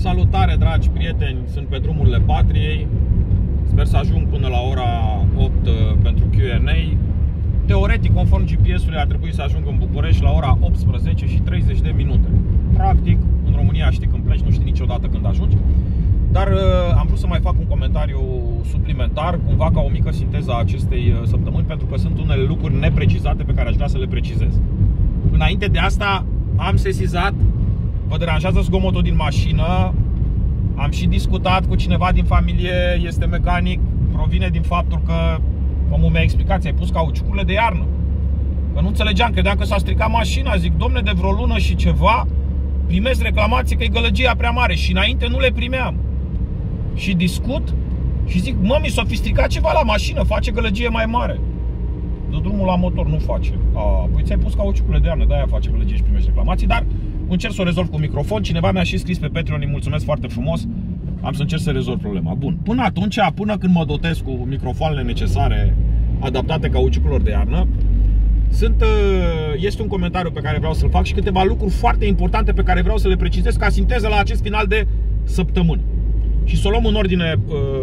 Salutare, dragi prieteni, sunt pe drumurile patriei. Sper să ajung până la ora 8 pentru Q&A. Teoretic, conform GPS-ului, ar trebui să ajung în București la ora 18 și 30 de minute. Practic, în România știi când pleci, nu știi niciodată când ajungi. Dar am vrut să mai fac un comentariu suplimentar, cumva ca o mică sinteză a acestei săptămâni, pentru că sunt unele lucruri neprecizate pe care aș vrea să le precizez. Înainte de asta am sesizat, vă deranjează zgomotul din mașină. Am și discutat cu cineva din familie, este mecanic, provine din faptul că omul mi-a explicat, ți-ai pus cauciucurile de iarnă. Că nu înțelegeam, credeam că s-a stricat mașina. Zic, domne, de vreo lună și ceva primesc reclamații că e gălăgia prea mare și înainte nu le primeam. Și discut și zic, mă, mi s-a fi stricat ceva la mașină, face gălăgie mai mare. Dă drumul la motor, nu face. Păi ți-ai pus cauciucurile de iarnă, de-aia face gălăgie și primești reclamații. Dar încerc să o rezolv cu microfon. Cineva mi-a și scris pe Patreon, îi mulțumesc foarte frumos. Am să încerc să rezolv problema. Bun, până atunci, până când mă dotez cu microfoanele necesare adaptate cauciucurilor de iarnă, este un comentariu pe care vreau să-l fac și câteva lucruri foarte importante pe care vreau să le precizez ca sinteză la acest final de săptămână. Și să o luăm în ordine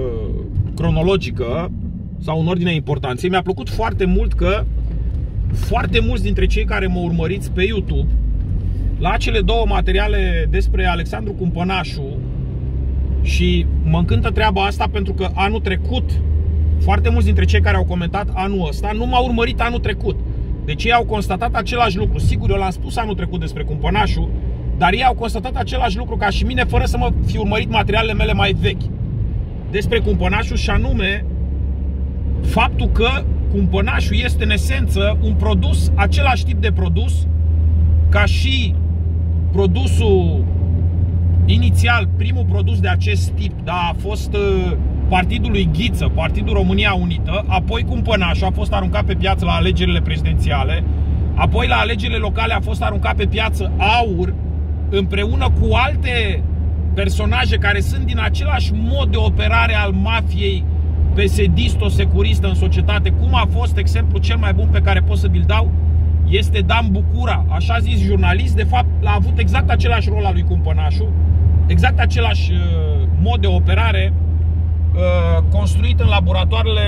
cronologică sau în ordine importanței. Mi-a plăcut foarte mult că foarte mulți dintre cei care mă urmăriți pe YouTube la cele două materiale despre Alexandru Cumpănașu, și mă încântă treaba asta pentru că anul trecut foarte mulți dintre cei care au comentat anul ăsta nu m-au urmărit anul trecut. Deci ei au constatat același lucru. Sigur, eu l-am spus anul trecut despre Cumpănașu, dar ei au constatat același lucru ca și mine, fără să mă fi urmărit materialele mele mai vechi despre Cumpănașu, și anume faptul că Cumpănașu este în esență un produs, același tip de produs ca și produsul inițial, primul produs de acest tip, da, a fost partidul lui Ghiță, Partidul România Unită. Apoi Cumpănașu a fost aruncat pe piață la alegerile prezidențiale. Apoi la alegerile locale a fost aruncat pe piață AUR, împreună cu alte personaje care sunt din același mod de operare al mafiei pesedisto-securistă în societate. Cum a fost exemplu cel mai bun pe care pot să vi-l dau este Dan Bucura, așa zis jurnalist. De fapt, a avut exact același rol al lui Cumpănașu, exact același mod de operare, construit în laboratoarele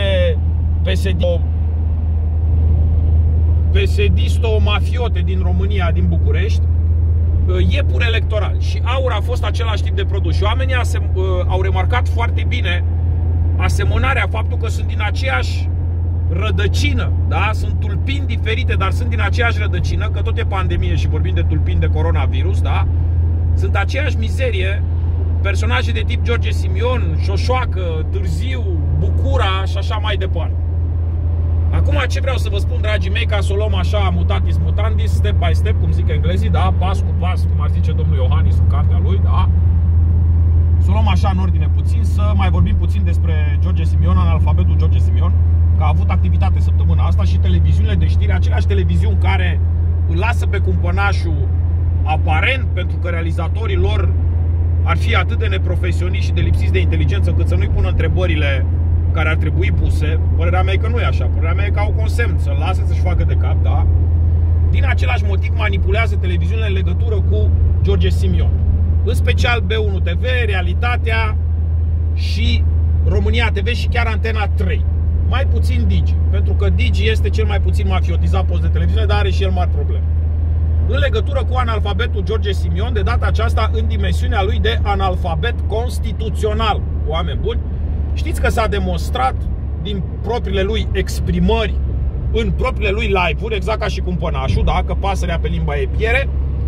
pesedisto-mafiote din România, din București, iepur electoral. Și AUR a fost același tip de produs. Și oamenii au remarcat foarte bine asemănarea, faptul că sunt din aceeași rădăcină, da? Sunt tulpini diferite, dar sunt din aceeași rădăcină, că tot e pandemie și vorbim de tulpini de coronavirus, da? Sunt aceeași mizerie, personaje de tip George Simion, Șoșoacă, Târziu, Bucura și așa mai departe. Acum ce vreau să vă spun, dragii mei, ca să o luăm așa mutatis mutandis, step by step, cum zic englezii, da? Pas cu pas, cum ar zice domnul Iohannis în cartea lui, da? Să o luăm așa în ordine puțin, să mai vorbim puțin despre George Simion, analfabetul George Simion, că a avut activitate săptămâna asta și televiziunile de știri, aceleași televiziuni care îl lasă pe Cumpănașu, aparent pentru că realizatorii lor ar fi atât de neprofesioniști și de lipsiți de inteligență încât să nu-i pună întrebările care ar trebui puse. Părerea mea e că nu e așa. Părerea mea e că au consemn să-l lase să-și facă de cap, da? Din același motiv manipulează televiziunile în legătură cu George Simion, în special B1 TV, Realitatea și România TV și chiar Antena 3. Mai puțin Digi, pentru că Digi este cel mai puțin mafiotizat post de televiziune, dar are și el mari probleme. În legătură cu analfabetul George Simion, de data aceasta în dimensiunea lui de analfabet constituțional. Oameni buni, știți că s-a demonstrat din propriile lui exprimări, în propriile lui live-uri, exact ca și Cumpănașu, da, că pasărea pe limba e piere.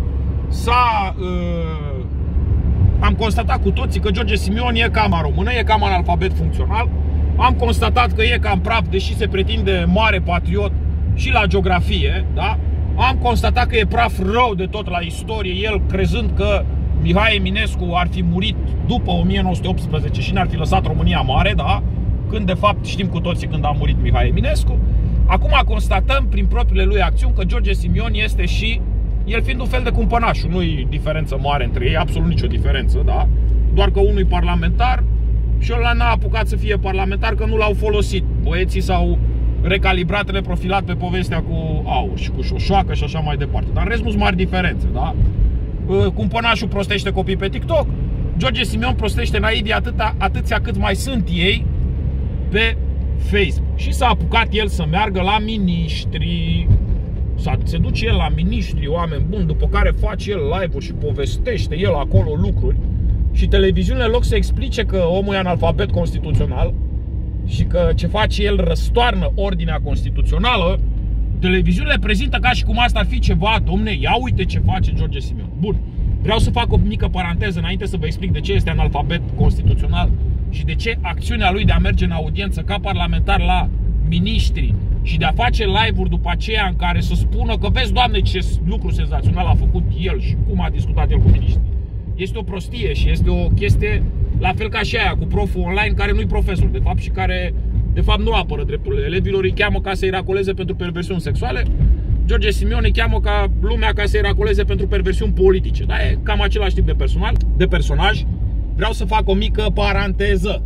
Am constatat cu toții că George Simion e cam română, e cam analfabet funcțional. Am constatat că e cam praf, deși se pretinde mare patriot și la geografie, da? Am constatat că e praf rău de tot la istorie, el crezând că Mihai Eminescu ar fi murit după 1918 și ne-ar fi lăsat România mare, da? Când de fapt știm cu toții când a murit Mihai Eminescu. Acum constatăm prin propriile lui acțiuni că George Simion este și el fiind un fel de Cumpănașu. Nu-i diferență mare între ei, absolut nicio diferență, da? Doar că unul e parlamentar și ăla n-a apucat să fie parlamentar, că nu l-au folosit. Băieții s-au recalibrat, reprofilat pe povestea cu AUR și cu Șoșoacă și așa mai departe. Dar în rest nu sunt mari diferențe, da? Cumpănașul prostește copii pe TikTok, George Simion prostește naivii atâția cât mai sunt ei pe Facebook. Și s-a apucat el să meargă la miniștri. Se duce el la miniștri, oameni buni, după care face el live-uri și povestește el acolo lucruri. Și televiziunile, în loc să explice că omul e analfabet constituțional și că ce face el răstoarnă ordinea constituțională, televiziunile prezintă ca și cum asta ar fi ceva, domne, ia uite ce face George Simion. Bun, vreau să fac o mică paranteză înainte să vă explic de ce este analfabet constituțional și de ce acțiunea lui de a merge în audiență ca parlamentar la miniștri și de a face live-uri după aceea în care să spună că vezi, Doamne, ce lucru senzațional a făcut el și cum a discutat el cu miniștri. Este o prostie și este o chestie la fel ca și aia cu proful online care nu-i profesor, de fapt, și care de fapt nu apără drepturile elevilor, îi cheamă ca să-i racoleze pentru perversiuni sexuale. George Simion îi cheamă ca lumea ca să-i racoleze pentru perversiuni politice. Dar e cam același tip de personaj. Vreau să fac o mică paranteză.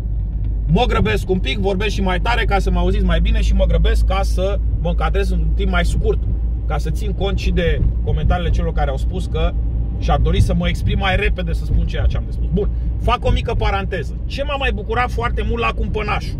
Mă grăbesc un pic, vorbesc și mai tare ca să mă auziți mai bine și mă grăbesc ca să mă încadrez în un timp mai scurt, ca să țin cont și de comentariile celor care au spus că și-ar dori să mă exprim mai repede să spun ceea ce am de spus. Bun, fac o mică paranteză. Ce m-a mai bucurat foarte mult la Cumpănașul?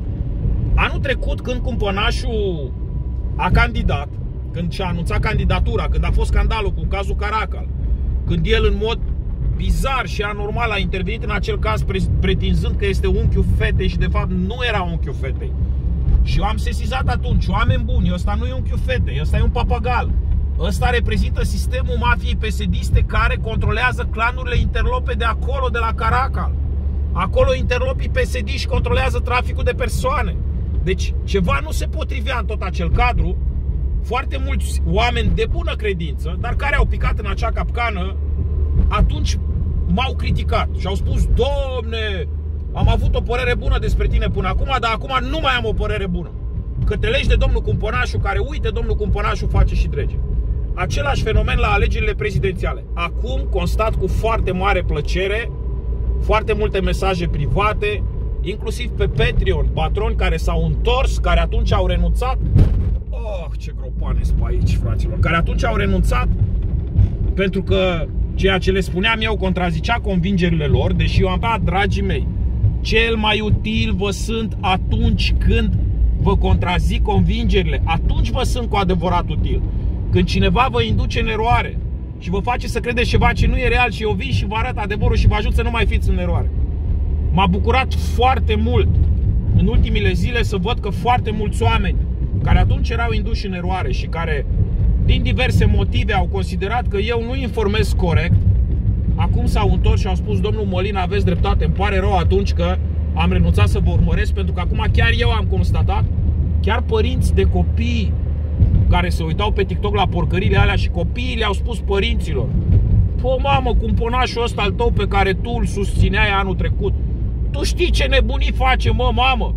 Anul trecut, când Cumpănașul a candidat, când și-a anunțat candidatura, când a fost scandalul cu cazul Caracal, când el în mod bizar și anormal a intervenit în acel caz pretinzând că este unchiul fetei și de fapt nu era unchiul fetei. Și eu am sesizat atunci, oameni buni, ăsta nu e unchiul fetei, ăsta e un papagal. Ăsta reprezintă sistemul mafiei pesediste care controlează clanurile interlope de acolo, de la Caracal. Acolo interlopii pesediști controlează traficul de persoane. Deci ceva nu se potrivea în tot acel cadru. Foarte mulți oameni de bună credință, dar care au picat în acea capcană, atunci m-au criticat și au spus: Domne, am avut o părere bună despre tine până acum, dar acum nu mai am o părere bună. Că te legi de domnul Cumpănașu, care, uite, domnul Cumpănașu face și drege. Același fenomen la alegerile prezidențiale. Acum constat cu foarte mare plăcere foarte multe mesaje private, inclusiv pe Patreon, patroni care s-au întors, care atunci au renunțat. Oh, ce gropane sunt pe aici, fraților. Care atunci au renunțat pentru că ceea ce le spuneam eu contrazicea convingerile lor, deși eu am dat, dragii mei, cel mai util vă sunt atunci când vă contrazic convingerile. Atunci vă sunt cu adevărat util. Când cineva vă induce în eroare și vă face să credeți ceva ce nu e real și eu vin și vă arăt adevărul și vă ajut să nu mai fiți în eroare. M-a bucurat foarte mult în ultimile zile să văd că foarte mulți oameni care atunci erau induși în eroare și care din diverse motive au considerat că eu nu informez corect, acum s-au întors și au spus: domnul Mălin, aveți dreptate, îmi pare rău atunci că am renunțat să vă urmăresc, pentru că acum chiar eu am constatat, chiar părinți de copii care se uitau pe TikTok la porcările alea și copiii le-au spus părinților: pă, mamă, Cumpănașul ăsta al tău pe care tu îl susțineai anul trecut, tu știi ce nebunii face, mă, mamă?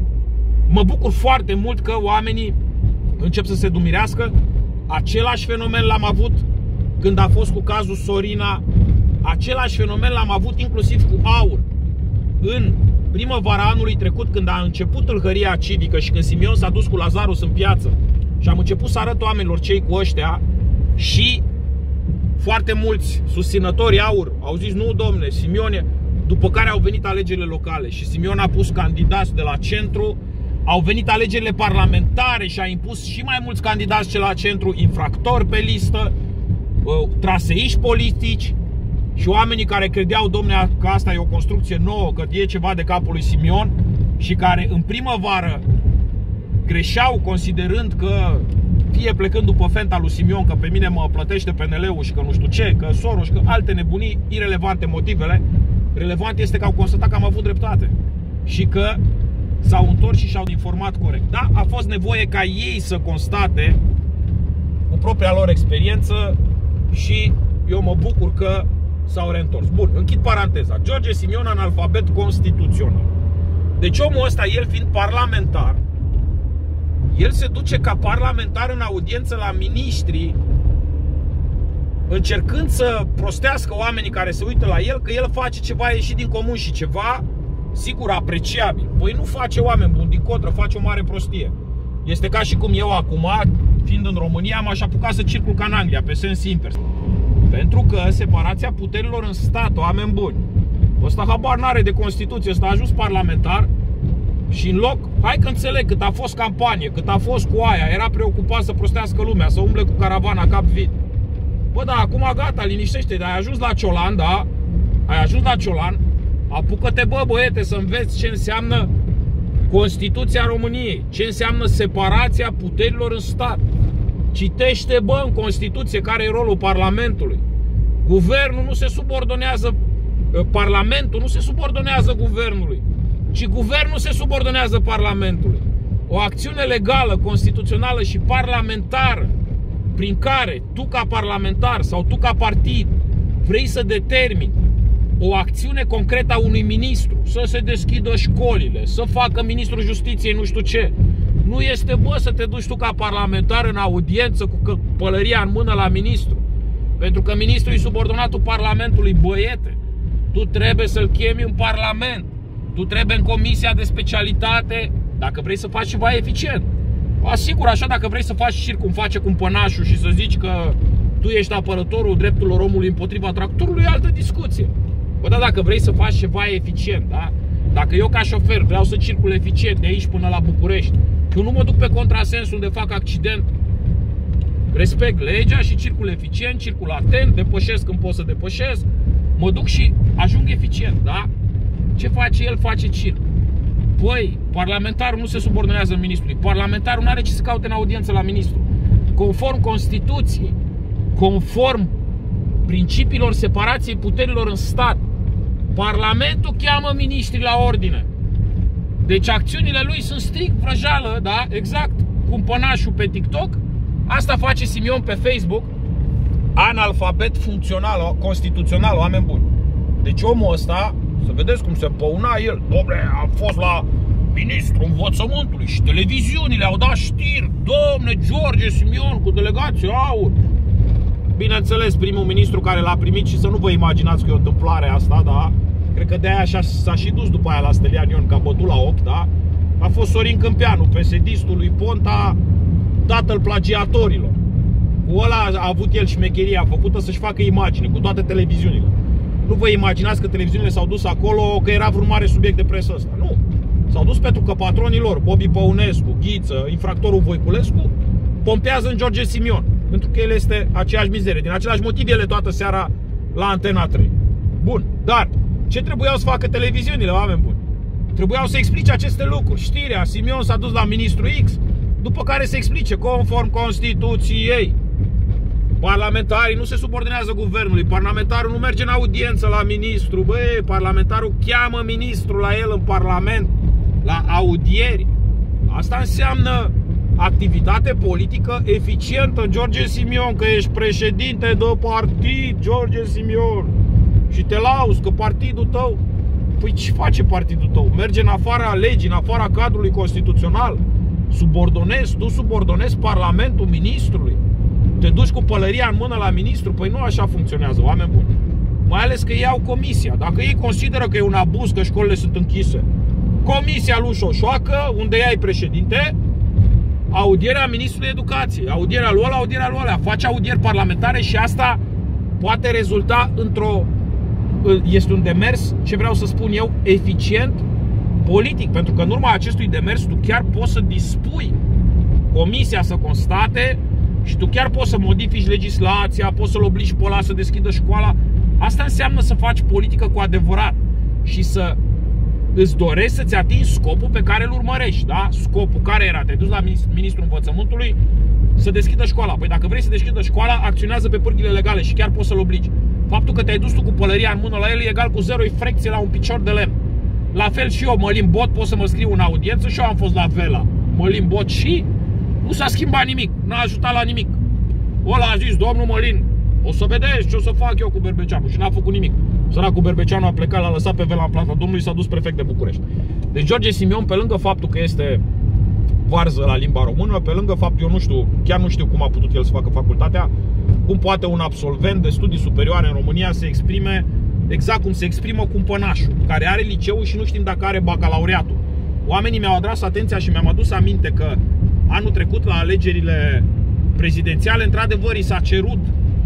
Mă bucur foarte mult că oamenii încep să se dumirească. Același fenomen l-am avut când a fost cu cazul Sorina. Același fenomen l-am avut inclusiv cu AUR în primăvara anului trecut, când a început tâlhăria civică și când Simion s-a dus cu Lazarus în piață și am început să arăt oamenilor cei cu ăștia. Și foarte mulți susținători AUR au zis: nu, domne, Simion. După care au venit alegerile locale și Simion a pus candidați de la centru. Au venit alegerile parlamentare și a impus și mai mulți candidați ce la centru, infractori pe listă, traseiști politici și oamenii care credeau, domne, că asta e o construcție nouă, că e ceva de capul lui Simion și care în primăvară greșeau considerând că, fie plecând după fenta lui Simion, că pe mine mă plătește PNL-ul și că nu știu ce, că Soros, că alte nebunii, irelevante motivele. Relevant este că au constatat că am avut dreptate și că s-au întors și și-au informat corect. Da, a fost nevoie ca ei să constate cu propria lor experiență și eu mă bucur că s-au reîntors. Bun, închid paranteza. George Simion, analfabet constituțional. Deci omul ăsta, el fiind parlamentar, el se duce ca parlamentar în audiență la miniștri, încercând să prostească oamenii care se uită la el că el face ceva ieșit din comun și ceva, sigur, apreciabil. Păi nu face, oameni buni, din contră, face o mare prostie. Este ca și cum eu acum, fiind în România, m-aș apuca să circul ca în Anglia, pe sens invers. Pentru că separația puterilor în stat, oameni buni, ăsta habar n-are de Constituție, ăsta a ajuns parlamentar și în loc, hai că înțeleg, cât a fost campanie, cât a fost cu aia, era preocupat să prostească lumea, să umble cu caravana cap vid. Bă, da, acum gata, liniștește, ai ajuns la Ciolan, da? Ai ajuns la Ciolan, apucă-te, bă, băiete, să înveți ce înseamnă Constituția României, ce înseamnă separația puterilor în stat. Citește, bă, în Constituție care e rolul Parlamentului. Guvernul nu se subordonează, Parlamentul nu se subordonează guvernului, ci guvernul se subordonează Parlamentului. O acțiune legală, constituțională și parlamentară prin care tu ca parlamentar sau tu ca partid vrei să determini o acțiune concretă a unui ministru, să se deschidă școlile, să facă ministrul justiției nu știu ce, nu este, bă, să te duci tu ca parlamentar în audiență cu pălăria în mână la ministru. Pentru că ministrul e subordonatul Parlamentului, băiete. Tu trebuie să-l chemi în Parlament. Tu trebuie în comisia de specialitate, dacă vrei să faci ceva eficient. Asigur, așa, dacă vrei să faci circ cum face cumpănașul și să zici că tu ești apărătorul drepturilor omului împotriva tractorului, e altă discuție. Bă, dar dacă vrei să faci ceva eficient, da? Dacă eu ca șofer vreau să circul eficient de aici până la București, eu nu mă duc pe contrasens unde fac accident, respect legea și circul eficient, circul atent, depășesc când pot să depășesc, mă duc și ajung eficient, da? Ce face el? Face circ. Păi, parlamentarul nu se subordonează ministrului. Parlamentarul nu are ce să caute în audiență la ministru. Conform Constituției, conform principiilor separației puterilor în stat, Parlamentul cheamă miniștrii la ordine. Deci acțiunile lui sunt strict vrăjală, da? Exact, cumpănașul pe TikTok. Asta face Simion pe Facebook. Analfabet funcțional, constituțional, oameni buni. Deci omul ăsta, să vedeți cum se păuna el. Dom'le, am fost la ministrul învățământului și televiziunile au dat știri. Dom'le, George Simion cu delegație aur. Bineînțeles, primul ministru care l-a primit, și să nu vă imaginați că e o întâmplare asta, da? Cred că de-aia s-a și dus după aia la Stelian Ion, că a bătut la ochi, da? A fost Sorin Câmpeanu, PSD-istul lui Ponta, tatăl plagiatorilor. Cu ăla a avut el șmecheria făcută să-și facă imagine cu toate televiziunile. Nu vă imaginați că televiziunile s-au dus acolo că era vreun mare subiect de presă ăsta. Nu. S-au dus pentru că patronii lor, Bobby Păunescu, Ghiță, infractorul Voiculescu, pompează în George Simion. Pentru că el este aceeași mizerie. Din același motiv ele toată seara la Antena 3. Bun, dar ce trebuiau să facă televiziunile, oameni buni? Trebuiau să explice aceste lucruri. Știrea, Simion s-a dus la ministru X, după care se explice, conform Constituției, parlamentarii nu se subordonează guvernului, parlamentarul nu merge în audiență la ministru, băi, parlamentarul cheamă ministrul la el în parlament, la audieri. Asta înseamnă activitate politică eficientă, George Simion, că ești președinte de partid, George Simion, și te lauzi că partidul tău, păi ce face partidul tău? Merge în afara legii, în afara cadrului constituțional? Tu subordonezi Parlamentul ministrului? Te duci cu pălăria în mână la ministru? Păi nu așa funcționează, oameni buni. Mai ales că ei au comisia. Dacă ei consideră că e un abuz că școlile sunt închise, comisia lui Șoșoacă, unde ea e președinte, audierea ministrului educației, audierea lui ăla, audierea lui ăla, face audieri parlamentare și asta poate rezulta este un demers, ce vreau să spun eu, eficient politic, pentru că în urma acestui demers tu chiar poți să dispui comisia să constate și tu chiar poți să modifici legislația, poți să-l obligi pe ăla să deschidă școala. Asta înseamnă să faci politică cu adevărat și să îți dorești să-ți atingi scopul pe care îl urmărești, da? Scopul care era? Te duci la ministrul învățământului să deschidă școala. Păi dacă vrei să deschidă școala, acționează pe pârghile legale și chiar poți să-l obligi. Faptul că te-ai dus tu cu pălăria în mână la el e egal cu 0 frecție la un picior de lemn. La fel și eu, Mălin Bot, pot să mă scriu în audiență și eu am fost la Vela. Mălin Bot și nu s-a schimbat nimic, n-a ajutat la nimic. Ăla a zis, domnul Mălin, o să vedeți ce o să fac eu cu Berbeceanu, și n-a făcut nimic. Săracul Berbeceanu a plecat, l-a lăsat pe Vela în plata Domnului, s-a dus prefect de București. Deci George Simion, pe lângă faptul că este varză la limba română, pe lângă faptul, eu nu știu, chiar nu știu cum a putut el să facă facultatea, cum poate un absolvent de studii superioare în România să exprime exact cum se exprimă cumpănașul, care are liceul și nu știm dacă are bacalaureatul. Oamenii mi-au atras atenția și mi-am adus aminte că anul trecut la alegerile prezidențiale, într-adevăr, i s-a cerut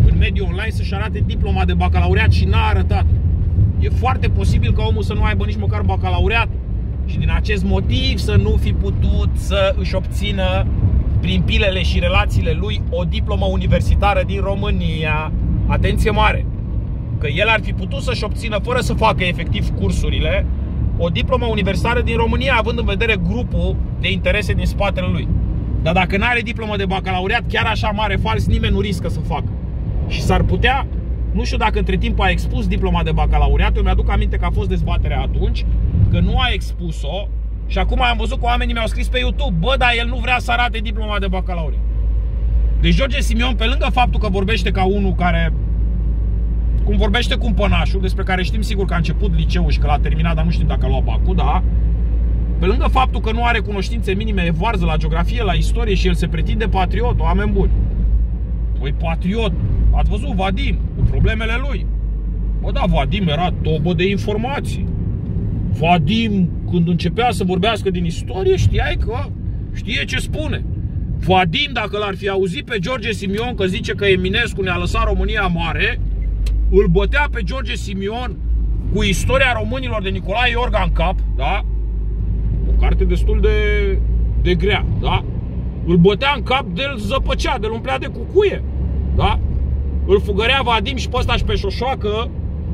în mediul online să-și arate diploma de bacalaureat și n-a arătat. E foarte posibil ca omul să nu aibă nici măcar bacalaureat și din acest motiv să nu fi putut să își obțină prin pilele și relațiile lui o diplomă universitară din România. Atenție mare! Că el ar fi putut să-și obțină, fără să facă efectiv cursurile, o diplomă universitară din România, având în vedere grupul de interese din spatele lui. Dar dacă nu are diplomă de bacalaureat, chiar așa mare fals, nimeni nu riscă să facă. Și s-ar putea, nu știu dacă între timp a expus diploma de bacalaureat, eu mi-aduc aminte că a fost dezbaterea atunci, că nu a expus-o și acum am văzut că oamenii mi-au scris pe YouTube, bă, dar el nu vrea să arate diploma de bacalaureat. Deci George Simion, pe lângă faptul că vorbește ca unul care, cum vorbește cu un pănașul, despre care știm sigur că a început liceul și că l-a terminat, dar nu știm dacă a luat bacul, da? Pe lângă faptul că nu are cunoștințe minime, e varză la geografie, la istorie și el se pretinde patriot, oameni buni. Păi patriot, ați văzut Vadim, cu problemele lui. Bă, da, Vadim era tobă de informații. Vadim, când începea să vorbească din istorie, știai că știe ce spune. Vadim, dacă l-ar fi auzit pe George Simion că zice că Eminescu ne-a lăsat România mare, îl bătea pe George Simion cu istoria românilor de Nicolae Iorga în cap, da? O carte destul de grea, da? Îl bătea în cap, de-l zăpăcea, de-l umplea de cucuie, da? Îl fugărea Vadim și pe ăsta și pe șoșoacă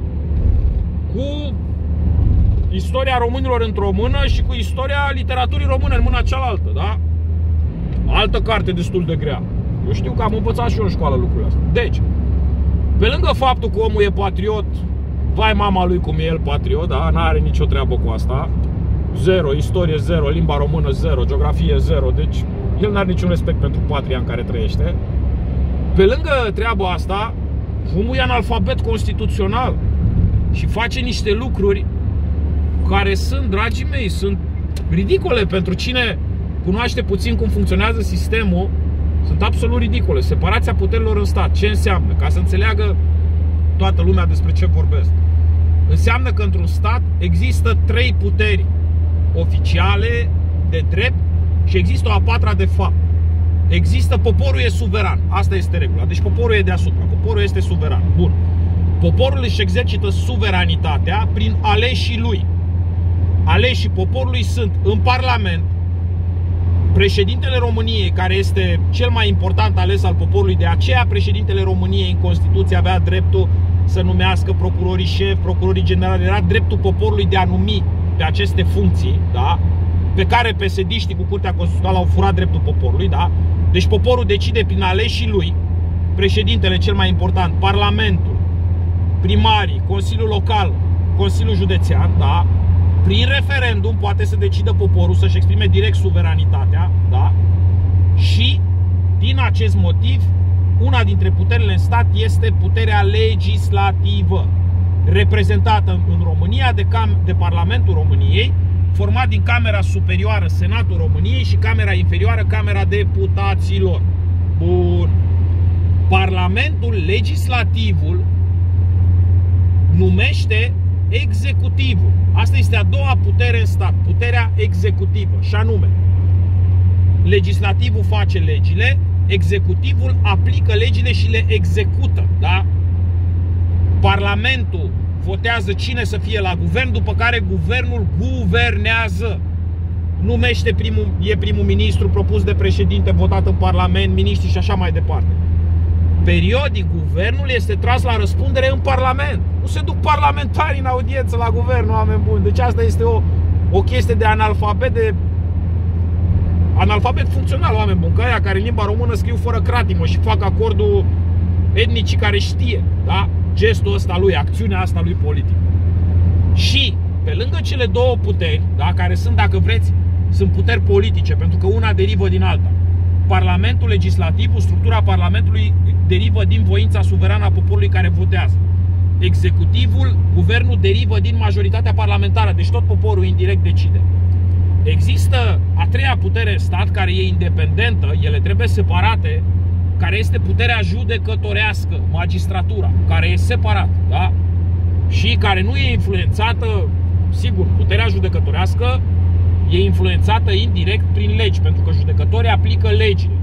cu istoria românilor într-o mână și cu istoria literaturii române în mâna cealaltă, da? Altă carte destul de grea. Eu știu că am învățat și eu în școală lucrurile astea. Deci, pe lângă faptul că omul e patriot, vai mama lui cum e el patriot, da? N-are nicio treabă cu asta. 0, istorie 0, limba română 0, geografie 0. Deci, el n-are niciun respect pentru patria în care trăiește. Pe lângă treaba asta, omul e analfabet constituțional și face niște lucruri care sunt, dragii mei, sunt ridicole pentru cine cunoaște puțin cum funcționează sistemul. Sunt absolut ridicole. Separația puterilor în stat, ce înseamnă? Ca să înțeleagă toată lumea despre ce vorbesc. Înseamnă că într-un stat există 3 puteri oficiale, de drept, și există o a 4-a de fapt. Există, poporul e suveran. Asta este regula. Deci poporul e deasupra. Poporul este suveran. Bun. Poporul își exercită suveranitatea prin aleșii lui. Aleșii poporului sunt în Parlament președintele României, care este cel mai important ales al poporului. De aceea președintele României în Constituție avea dreptul să numească procurorii șefi, procurorii generali. Era dreptul poporului de a numi pe aceste funcții, da? Pe care PSD-știi cu Curtea Constituțională au furat dreptul poporului, da? Deci poporul decide prin aleșii lui, președintele cel mai important, Parlamentul, primarii, Consiliul Local, Consiliul Județean, da? Prin referendum poate să decidă poporul să-și exprime direct suveranitatea, da? Și din acest motiv, una dintre puterile în stat este puterea legislativă, reprezentată în România de Parlamentul României, format din Camera Superioară, Senatul României, și Camera Inferioară, Camera Deputaților. Bun. Parlamentul, legislativul, numește executivul. Asta este a doua putere în stat, puterea executivă, și anume, legislativul face legile, executivul aplică legile și le execută, da? Parlamentul votează cine să fie la guvern, după care guvernul guvernează. Numește primul ministru propus de președinte, votat în Parlament, miniștri și așa mai departe. Periodic, guvernul este tras la răspundere în Parlament. Nu se duc parlamentarii în audiență la guvern, oameni buni. Deci asta este o chestie de analfabet funcțional, oameni buni. Că aia care în limba română scriu fără cratimă și fac acordul etnicii care știe, da? Gestul ăsta lui, acțiunea asta lui politică. Și pe lângă cele două puteri, da, care sunt, dacă vreți, sunt puteri politice, pentru că una derivă din alta. Parlamentul, legislativul, structura Parlamentului derivă din voința suverană a poporului care votează. Executivul, guvernul, derivă din majoritatea parlamentară, deci tot poporul indirect decide. Există a treia putere în stat, care e independentă, ele trebuie separate, care este puterea judecătorească, magistratura, care e separată, da? Și care nu e influențată, sigur, puterea judecătorească e influențată indirect prin legi, pentru că judecătorii aplică legile.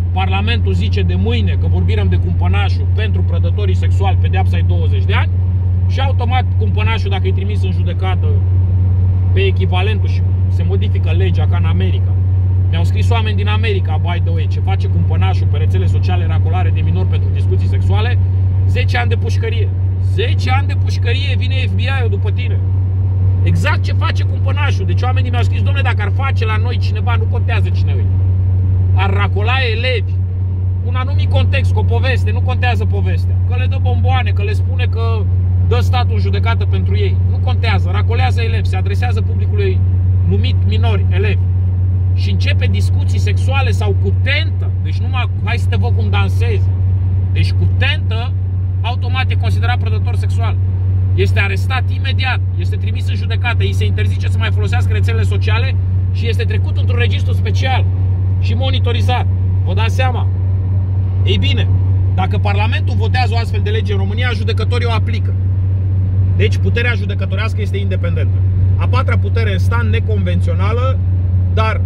Parlamentul zice de mâine că vorbim de cumpănașul pentru prădătorii sexuali, pedeapsa e 20 de ani și automat cumpănașul, dacă e trimis în judecată pe echivalentul și se modifică legea ca în America. Mi-au scris oameni din America, by the way, ce face cumpănașul pe rețele sociale racolare de minori pentru discuții sexuale, 10 ani de pușcărie. 10 ani de pușcărie, vine FBI-ul după tine. Exact ce face cumpănașul. Deci oamenii mi-au scris, dom'le, dacă ar face la noi cineva, nu contează cine e. Ar racola elevi, un anumit context, cu o poveste, nu contează povestea. Că le dă bomboane, că le spune că dă statul în judecată pentru ei. Nu contează, racolează elevi, se adresează publicului numit minori, elevi. Și începe discuții sexuale sau cu tentă. Deci numai, hai să te văd cum dansezi. Deci cu tentă, automat e considerat prădător sexual. Este arestat imediat, este trimis în judecată, îi se interzice să mai folosească rețelele sociale și este trecut într-un registru special și monitorizat. Vă dați seama? Ei bine, dacă Parlamentul votează o astfel de lege în România, judecătorii o aplică. Deci puterea judecătorească este independentă. A patra putere în stat, neconvențională, dar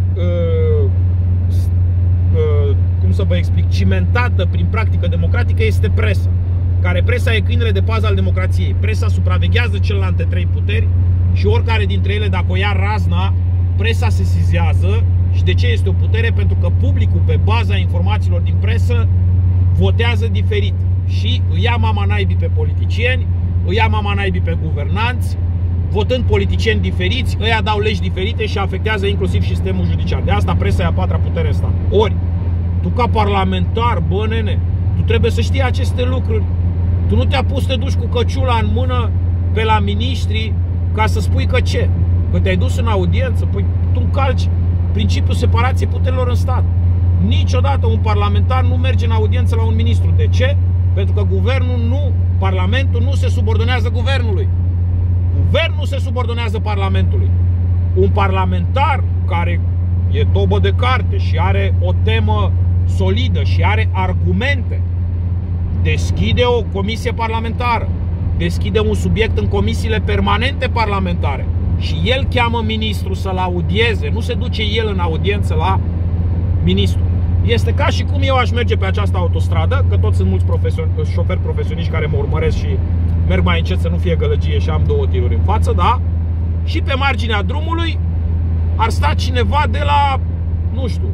cum să vă explic, cimentată prin practică democratică, este presa. Care presa e câinele de pază al democrației. Presa supraveghează celelalte trei puteri și oricare dintre ele, dacă o ia razna, presa se sesizează. Și de ce este o putere? Pentru că publicul, pe baza informațiilor din presă, votează diferit. Și îi ia mama naibii pe politicieni, îi ia mama naibii pe guvernanți, votând politicieni diferiți, ăia dau legi diferite și afectează inclusiv sistemul judiciar. De asta presa e a patra putere în stat. Ori, tu ca parlamentar, bă nene, tu trebuie să știi aceste lucruri. Tu nu te-a pus să te duci cu căciula în mână pe la miniștri ca să spui că ce? Că te-ai dus în audiență? Păi tu încalci principiul separației puterilor în stat. Niciodată un parlamentar nu merge în audiență la un ministru. De ce? Pentru că Parlamentul nu se subordonează guvernului. Guvernul se subordonează Parlamentului. Un parlamentar care e tobă de carte și are o temă solidă și are argumente, deschide o comisie parlamentară, deschide un subiect în comisiile permanente parlamentare și el cheamă ministrul să-l audieze, nu se duce el în audiență la ministru. Este ca și cum eu aș merge pe această autostradă, că toți sunt mulți șoferi profesioniști care mă urmăresc și merg mai încet să nu fie gălăgie și am două tiruri în față, da? Și pe marginea drumului ar sta cineva de la, nu știu,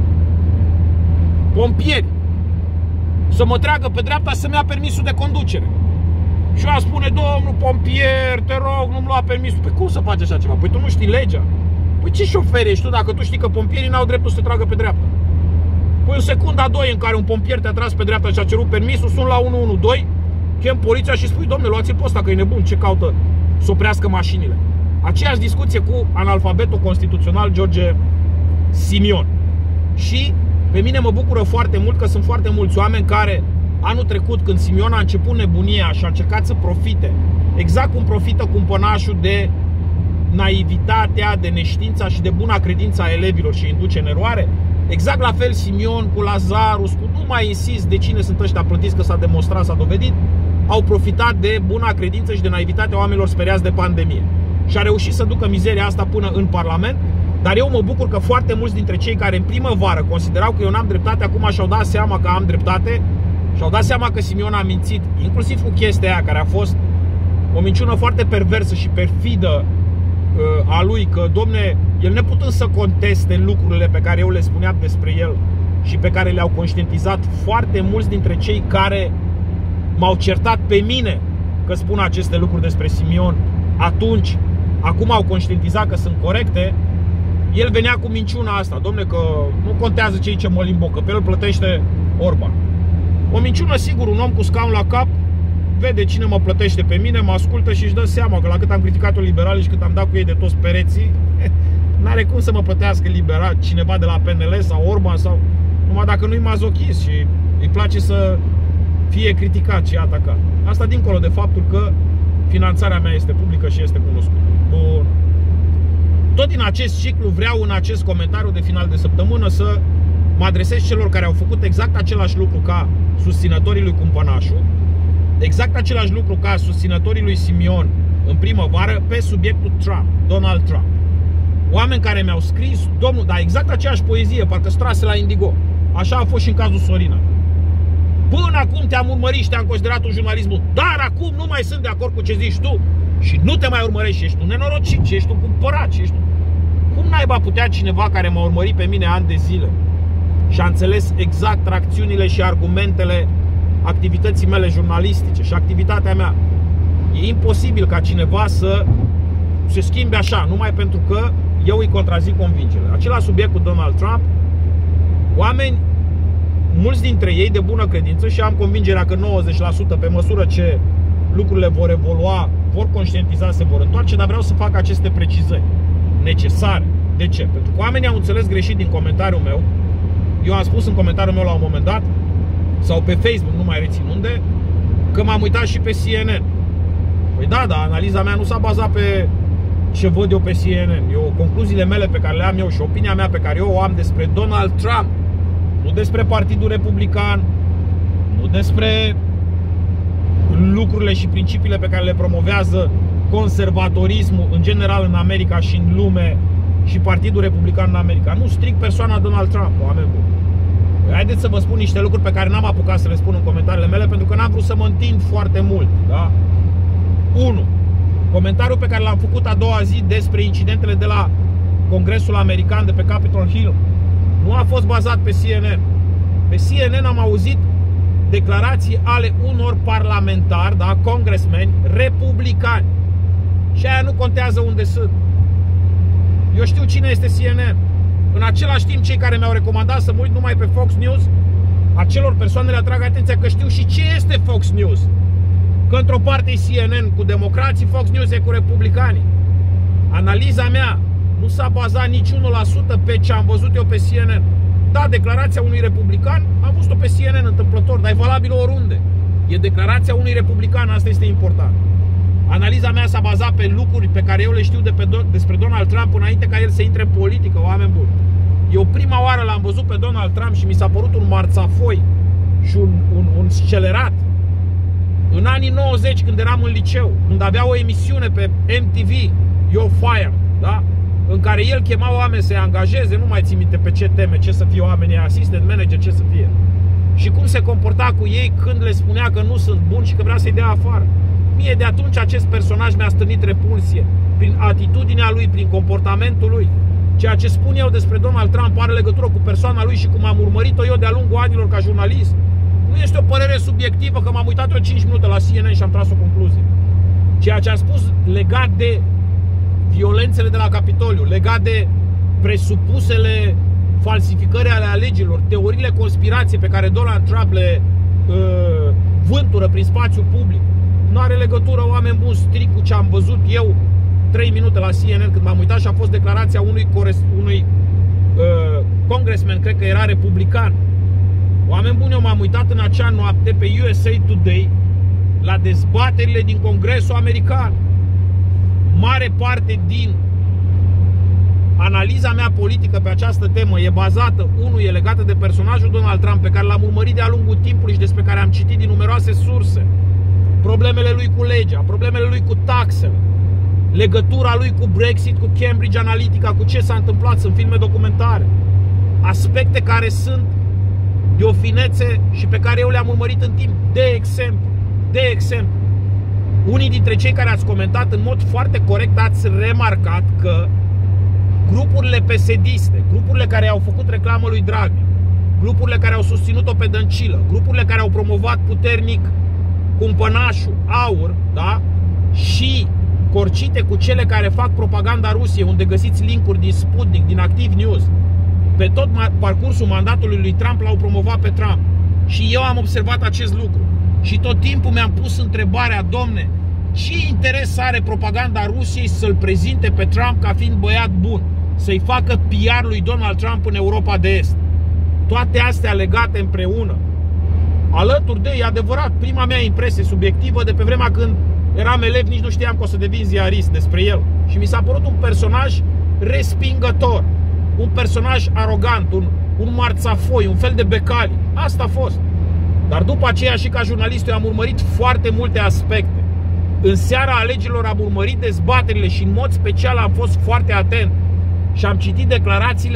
pompieri, să mă treagă pe dreapta să-mi ia permisul de conducere. Și eu aș spune, domnul pompier, te rog, nu-mi lua permisul. Păi cum să faci așa ceva? Păi tu nu știi legea. Păi ce șofer ești tu dacă tu știi că pompierii n-au dreptul să te tragă pe dreapta? Păi în secunda 2 în care un pompier te-a tras pe dreapta și a cerut permisul, sun la 112, chem poliția și spui, domnule, luați-l pe ăsta că e nebun, ce caută să oprească mașinile. Aceeași discuție cu analfabetul constituțional George Simion. Și pe mine mă bucură foarte mult că sunt foarte mulți oameni care anul trecut, când Simion a început nebunia și a încercat să profite, exact cum profită cumpănașul de naivitatea, de neștiința și de buna credință a elevilor și îi induce în eroare, exact la fel Simion cu Lazarus, cu nu mai insist de cine sunt ăștia plătiți, că s-a demonstrat, s-a dovedit, au profitat de buna credință și de naivitatea oamenilor speriați de pandemie. Și a reușit să ducă mizeria asta până în Parlament. Dar eu mă bucur că foarte mulți dintre cei care în primăvară considerau că eu n-am dreptate, acum și-au dat seama că am dreptate și-au dat seama că Simion a mințit, inclusiv cu chestia aia care a fost o minciună foarte perversă și perfidă a lui, că, domne, el neputând să conteste lucrurile pe care eu le spuneam despre el și pe care le-au conștientizat foarte mulți dintre cei care m-au certat pe mine că spun aceste lucruri despre Simion atunci, acum au conștientizat că sunt corecte. El venea cu minciuna asta, domne, că nu contează cei ce mă limbo, că pe el plătește Orban. O minciună, sigur, un om cu scaun la cap vede cine mă plătește pe mine, mă ascultă și își dă seama că la cât am criticat-o liberali și cât am dat cu ei de toți pereții, n-are cum să mă plătească liberal cineva de la PNL sau Orban, sau numai dacă nu-i mazochist și îi place să fie criticat și atacat. Asta dincolo de faptul că finanțarea mea este publică și este cunoscută. Bun. Tot din acest ciclu vreau în acest comentariu de final de săptămână să mă adresez celor care au făcut exact același lucru ca susținătorii lui Cumpănașu, exact același lucru ca susținătorii lui Simion în primăvară pe subiectul Trump, Donald Trump. Oameni care mi-au scris, domnul, dar exact aceeași poezie, parcă strase la Indigo. Așa a fost și în cazul Sorina. Până acum te-am urmărit și te-am considerat un jurnalist bun, dar acum nu mai sunt de acord cu ce zici tu și nu te mai urmărești, ești un nenorocit, și ești un cumpărat, și ești... Cum naiba putea cineva care m-a urmărit pe mine ani de zile și a înțeles exact tracțiunile și argumentele activității mele jurnalistice și activitatea mea? E imposibil ca cineva să se schimbe așa, numai pentru că eu îi contrazic convingerile. Acela subiect cu Donald Trump, oameni, mulți dintre ei de bună credință, și am convingerea că 90% pe măsură ce lucrurile vor evolua, vor conștientiza, se vor întoarce, dar vreau să fac aceste precizări necesare. De ce? Pentru că oamenii au înțeles greșit din comentariul meu. Eu am spus în comentariul meu la un moment dat, sau pe Facebook, nu mai rețin unde, că m-am uitat și pe CNN. Păi da, dar analiza mea nu s-a bazat pe ce văd eu pe CNN. Eu, concluziile mele pe care le am eu și opinia mea pe care eu o am despre Donald Trump, nu despre Partidul Republican, nu despre lucrurile și principiile pe care le promovează conservatorismul în general în America și în lume și Partidul Republican în America. Nu, strict persoana Donald Trump, oameni buni. Haideți să vă spun niște lucruri pe care n-am apucat să le spun în comentariile mele, pentru că n-am vrut să mă întind foarte mult, da? 1. Comentariul pe care l-am făcut a doua zi despre incidentele de la Congresul American de pe Capitol Hill nu a fost bazat pe CNN. Pe CNN am auzit declarații ale unor parlamentari, da, congressmeni republicani. Și aia nu contează unde sunt. Eu știu cine este CNN. În același timp, cei care mi-au recomandat să mă uit numai pe Fox News, acelor persoane le atrag atenția că știu și ce este Fox News. Că într-o parte e CNN cu democrații, Fox News e cu republicanii. Analiza mea nu s-a bazat nici 1% pe ce am văzut eu pe CNN. Da, declarația unui republican am văzut-o pe CNN întâmplător, dar e valabilă oriunde. E declarația unui republican, asta este important. Analiza mea s-a bazat pe lucruri pe care eu le știu despre Donald Trump înainte ca el să intre în politică, oameni buni. Eu prima oară l-am văzut pe Donald Trump și mi s-a părut un marțafoi și un scelerat în anii 90, când eram în liceu, când avea o emisiune pe MTV, You're Fired, da? În care el chema oameni să-i angajeze, nu mai țin minte pe ce teme, ce să fie oamenii, assistant manager, ce să fie. Și cum se comporta cu ei când le spunea că nu sunt buni și că vrea să-i dea afară. Mie de atunci acest personaj mi-a stârnit repulsie prin atitudinea lui, prin comportamentul lui. Ceea ce spun eu despre Donald Trump are legătură cu persoana lui și cum am urmărit-o eu de-a lungul anilor ca jurnalist. Nu este o părere subiectivă că m-am uitat eu 5 minute la CNN și am tras o concluzie. Ceea ce am spus legat de violențele de la Capitoliu, legat de presupusele falsificări ale alegerilor, teoriile conspirației pe care Donald Trump le vântură prin spațiu public, nu are legătură, oameni buni, strict cu ce am văzut eu 3 minute la CNN când m-am uitat și a fost declarația unui congressman, cred că era republican. Oameni buni, eu m-am uitat în acea noapte pe USA Today la dezbaterile din Congresul American. Mare parte din analiza mea politică pe această temă e bazată, unul e legată de personajul Donald Trump, pe care l-am urmărit de-a lungul timpului și despre care am citit din numeroase surse. Problemele lui cu legea, problemele lui cu taxele, legătura lui cu Brexit, cu Cambridge Analytica, cu ce s-a întâmplat, sunt filme documentare. Aspecte care sunt de o finețe și pe care eu le-am urmărit în timp. De exemplu, unii dintre cei care ați comentat în mod foarte corect ați remarcat că grupurile PSD-iste, grupurile care au făcut reclamă lui Dragnea, grupurile care au susținut-o pe Dăncilă, grupurile care au promovat puternic cumpănașul, AUR, da? Și corcite cu cele care fac propaganda Rusiei, unde găsiți linkuri din Sputnik, din Active News, pe tot parcursul mandatului lui Trump l-au promovat pe Trump. Și eu am observat acest lucru. Și tot timpul mi-am pus întrebarea, domne, ce interes are propaganda Rusiei să-l prezinte pe Trump ca fiind băiat bun, să-i facă PR lui Donald Trump în Europa de Est? Toate astea legate împreună. Alături de, e adevărat, prima mea impresie subiectivă de pe vremea când eram elev, nici nu știam că o să devin ziarist despre el. Și mi s-a părut un personaj respingător, un personaj arogant, un marțafoi, un fel de becali. Asta a fost. Dar după aceea și ca jurnalist eu am urmărit foarte multe aspecte. În seara alegerilor am urmărit dezbaterile și în mod special am fost foarte atent și am citit declarațiile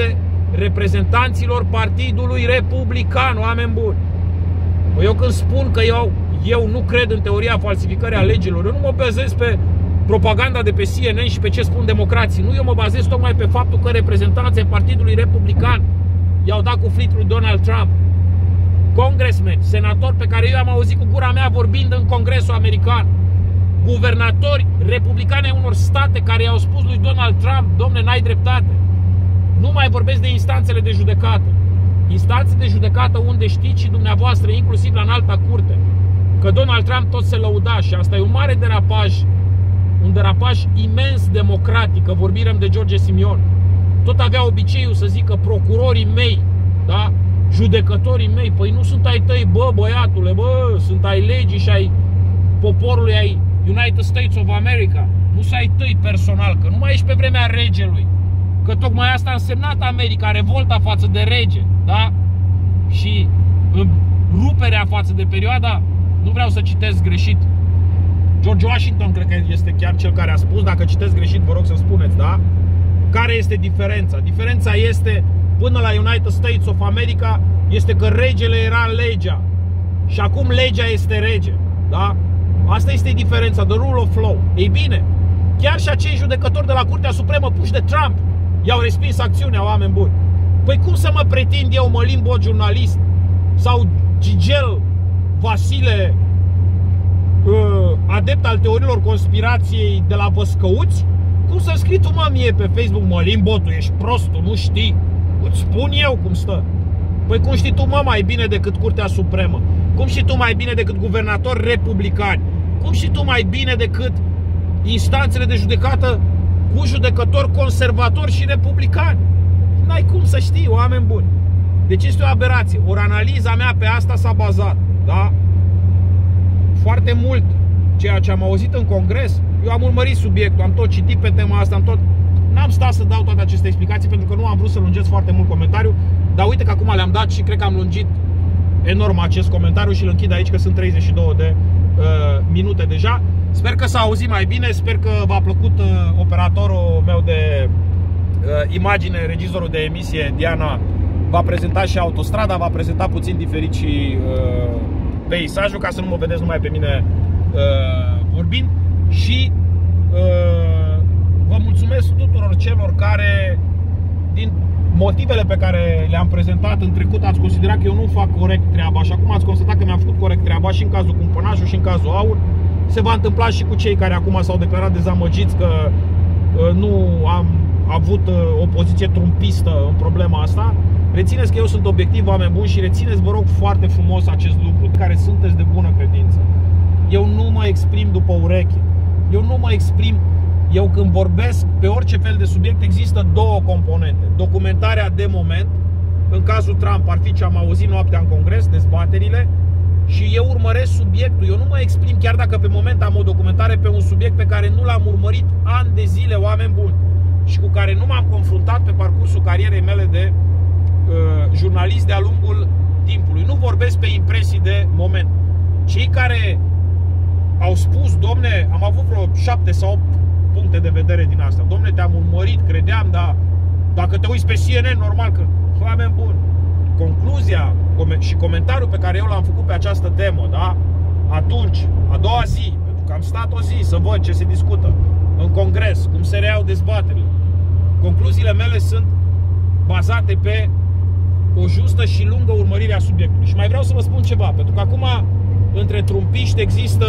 reprezentanților Partidului Republican, oameni buni. Eu când spun că eu nu cred în teoria falsificării alegerilor, eu nu mă bazez pe propaganda de pe CNN și pe ce spun democrații. Nu, eu mă bazez tocmai pe faptul că reprezentanții Partidului Republican i-au dat cu flit lui Donald Trump. Congressmen, senatori pe care eu am auzit cu gura mea vorbind în Congresul American, guvernatori republicani ai unor state care i-au spus lui Donald Trump: domne, n-ai dreptate. Nu mai vorbesc de instanțele de judecată. Instanțe de judecată unde știți și dumneavoastră, inclusiv la înalta curte, că Donald Trump tot se lăuda și asta e un mare derapaj, un derapaj imens democratic, că vorbim de George Simion. Tot avea obiceiul să zică procurorii mei, da? Judecătorii mei. Păi nu sunt ai tăi, bă, băiatule, bă, sunt ai legii și ai poporului, ai United States of America. Nu sunt ai tăi personal, că nu mai ești pe vremea regelui. Că tocmai asta a însemnat America, revolta față de rege, da? Și ruperea față de perioada, nu vreau să citesc greșit, George Washington cred că este chiar cel care a spus, dacă citesc greșit vă rog să spuneți, da? Care este diferența? Diferența este, până la United States of America, este că regele era legea și acum legea este rege, da? Asta este diferența, the rule of law. Ei bine, chiar și acei judecători de la Curtea Supremă puși de Trump i-au respins acțiunea, oameni buni. Păi cum să mă pretind eu, Mălin Bot, jurnalist, sau Gigel Vasile, adept al teoriilor conspirației de la Văscăuți? Cum să-mi scrii tu, mă, mie pe Facebook: Mălin Bot, tu ești prost, tu nu știi? Îți spun eu cum stă. Păi cum știi tu, mă, mai bine decât Curtea Supremă? Cum știi tu mai bine decât guvernatori republicani? Cum știi tu mai bine decât instanțele de judecată cu judecători conservatori și republicani? N-ai cum să știi, oameni buni. Deci este o aberație. Ori analiza mea pe asta s-a bazat, da? Foarte mult ceea ce am auzit în congres. Eu am urmărit subiectul, am tot citit pe tema asta, n-am stat să dau toate aceste explicații pentru că nu am vrut să lungesc foarte mult comentariul. Dar uite că acum le-am dat și cred că am lungit enorm acest comentariu și îl închid aici, că sunt 32 de minute deja. Sper că s-a auzit mai bine, sper că v-a plăcut operatorul meu de imagine, regizorul de emisie, Diana, v-a prezentat și autostrada, v-a prezentat puțin diferit și peisajul, ca să nu mă vedeți numai pe mine vorbind. Și vă mulțumesc tuturor celor care, din motivele pe care le-am prezentat în trecut, ați considerat că eu nu fac corect treaba. Și acum ați constatat că mi-am făcut corect treaba și în cazul Cumpănașul și în cazul Aur. Se va întâmpla și cu cei care acum s-au declarat dezamăgiți că nu am avut o poziție trumpistă în problema asta. Rețineți că eu sunt obiectiv, oameni buni, și rețineți, vă rog, foarte frumos acest lucru, care sunteți de bună credință. Eu nu mă exprim după ureche. Eu nu mă exprim. Eu când vorbesc pe orice fel de subiect există două componente. Documentarea de moment, în cazul Trump ar fi ce am auzit noaptea în congres, dezbaterile, și eu urmăresc subiectul. Eu nu mă exprim chiar dacă pe moment am o documentare pe un subiect pe care nu l-am urmărit ani de zile, oameni buni, și cu care nu m-am confruntat pe parcursul carierei mele de jurnalist de-a lungul timpului. Nu vorbesc pe impresii de moment. Cei care au spus: domne, am avut vreo 7 sau 8 puncte de vedere din asta. Domne, te-am urmărit, credeam, dar dacă te uiți pe CNN, normal că... Oameni buni, concluzia și comentariul pe care eu l-am făcut pe această temă, da? Atunci, a doua zi, pentru că am stat o zi să văd ce se discută în congres, cum se reiau dezbaterile, concluziile mele sunt bazate pe o justă și lungă urmărire a subiectului. Și mai vreau să vă spun ceva, pentru că acum între trumpiști există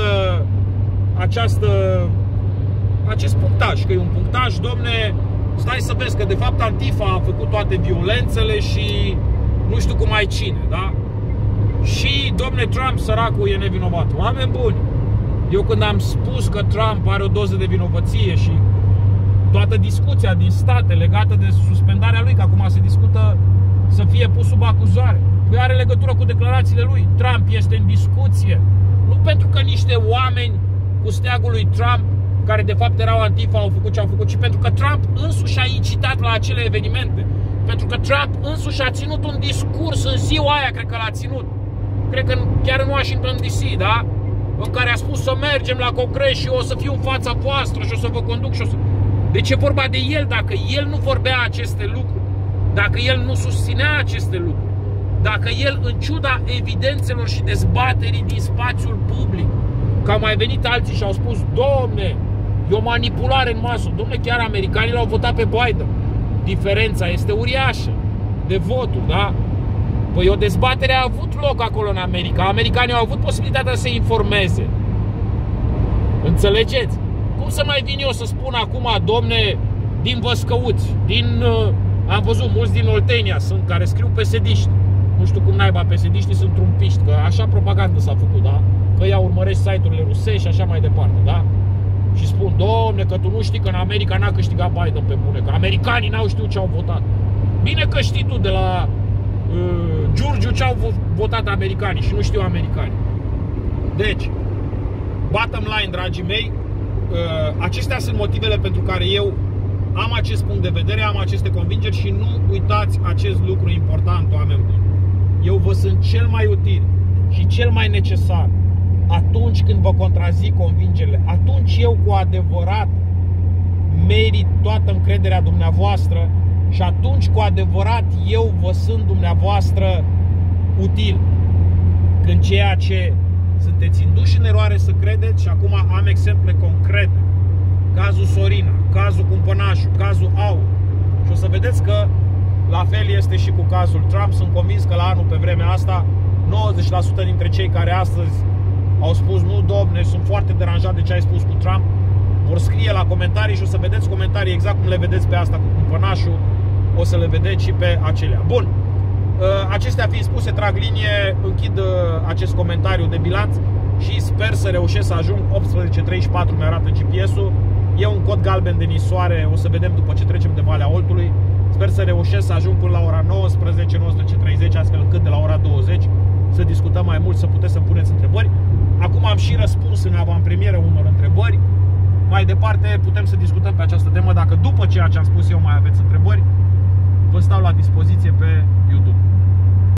acest punctaj, că e un punctaj, domne, stai să vezi că de fapt Antifa a făcut toate violențele și nu știu cum mai cine, da? Și, domne, Trump, săracul, e nevinovat. Oameni buni, eu când am spus că Trump are o doză de vinovăție și toată discuția din state legată de suspendarea lui, că acum se discută să fie pus sub acuzare, păi are legătură cu declarațiile lui. Trump este în discuție. Nu pentru că niște oameni cu steagul lui Trump, care de fapt erau Antifa, au făcut ce au făcut, ci pentru că Trump însuși a incitat la acele evenimente. Pentru că Trump însuși a ținut un discurs în ziua aia, cred că l-a ținut. Cred că chiar în Washington DC, da? În care a spus să mergem la congres și o să fiu în fața voastră și o să vă conduc și o să... Deci e vorba de el. Dacă el nu vorbea aceste lucruri, dacă el nu susținea aceste lucruri, dacă el, în ciuda evidențelor și dezbaterii din spațiul public, că au mai venit alții și au spus, domne, e o manipulare în masă, domne, chiar americanii l-au votat pe Biden, diferența este uriașă de voturi, da? Păi o dezbatere a avut loc acolo în America, americanii au avut posibilitatea să se informeze, înțelegeți? Cum să mai vin eu să spun acum, domne, din Văscăuți, am văzut mulți din Oltenia sunt care scriu PSD-ști. Nu știu cum naiba PSD-știi sunt trumpiști, că așa propagandă s-a făcut, da? Că ea urmărești site-urile rusești și așa mai departe, da? Și spun, domne, că tu nu știi că în America n-a câștigat Biden pe bune, că americanii n-au știut ce au votat. Bine că știi tu de la Giurgiu ce au votat americanii și nu știu americanii. Deci, bottom line, dragii mei, acestea sunt motivele pentru care eu am acest punct de vedere, am aceste convingeri și nu uitați acest lucru important, oameni buni. Eu vă sunt cel mai util și cel mai necesar atunci când vă contrazic convingerile. Atunci eu cu adevărat merit toată încrederea dumneavoastră și atunci cu adevărat eu vă sunt dumneavoastră util. Când ceea ce sunteți induși în eroare să credeți, și acum am exemple concrete, cazul Sorina, cazul Cumpănașu, cazul AUR, și o să vedeți că la fel este și cu cazul Trump. Sunt convins că la anul, pe vremea asta, 90% dintre cei care astăzi au spus nu, domne, sunt foarte deranjat de ce ai spus cu Trump, vor scrie la comentarii și o să vedeți comentarii exact cum le vedeți pe asta cu Cumpănașu, o să le vedeți și pe acelea. Bun, acestea fiind spuse, trag linie, închid acest comentariu de bilanț și sper să reușesc să ajung. 18:34 mi-arată GPS-ul. E un cod galben de nisoare, o să vedem după ce trecem de Valea Oltului. Sper să reușesc să ajung până la ora 19, 19:30, astfel încât de la ora 20 să discutăm mai mult, să puteți să-mi puneți întrebări. Acum am și răspuns în avantpremieră unor întrebări. Mai departe putem să discutăm pe această temă. Dacă după ceea ce am spus eu mai aveți întrebări, vă stau la dispoziție pe YouTube.